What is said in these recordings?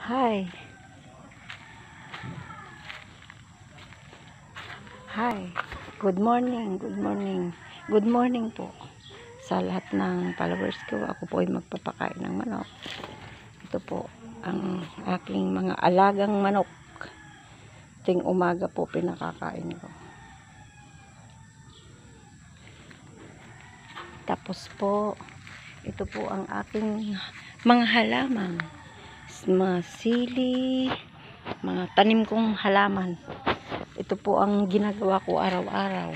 Hi. Hi. Good morning. Good morning. Good morning po sa lahat ng followers ko. Ako po ay magpapakain ng manok. Ito po ang aking mga alagang manok. Ting umaga po pinakakain ko. Tapos po, ito po ang aking mga halaman. Mga sili, mga tanim kong halaman. Ito po ang ginagawa ko araw-araw.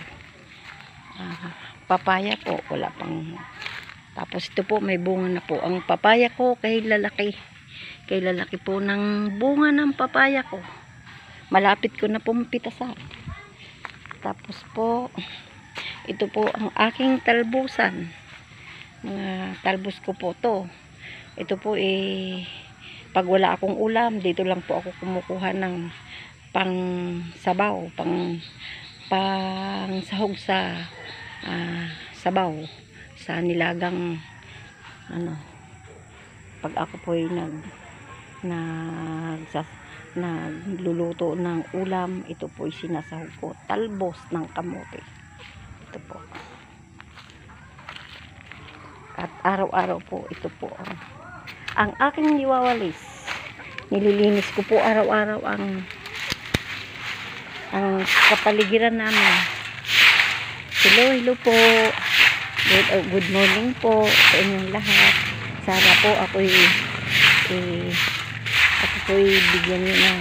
Papaya po, wala pang. Tapos ito po, may bunga na po. Ang papaya ko kay lalaki. Kay lalaki po ng bunga ng papaya ko. Malapit ko na pong pitasan. Tapos po, ito po ang aking talbusan. Mga talbos ko po to. Ito po pag wala akong ulam, dito lang po ako kumukuha ng pang sabaw, pang sahog sa sabaw, sa nilagang pag ako po ay nagluluto ng ulam, ito po ay sinasahog ko, talbos ng kamote. Ito po. At araw-araw po, ito po ang aking niwawalis. Nililinis ko po araw-araw ang kapaligiran namin. Hello po. Good morning po sa inyong lahat. Sana po ako ay bigyan niyo ng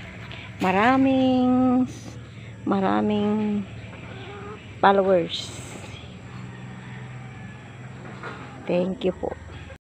maraming followers. Thank you po.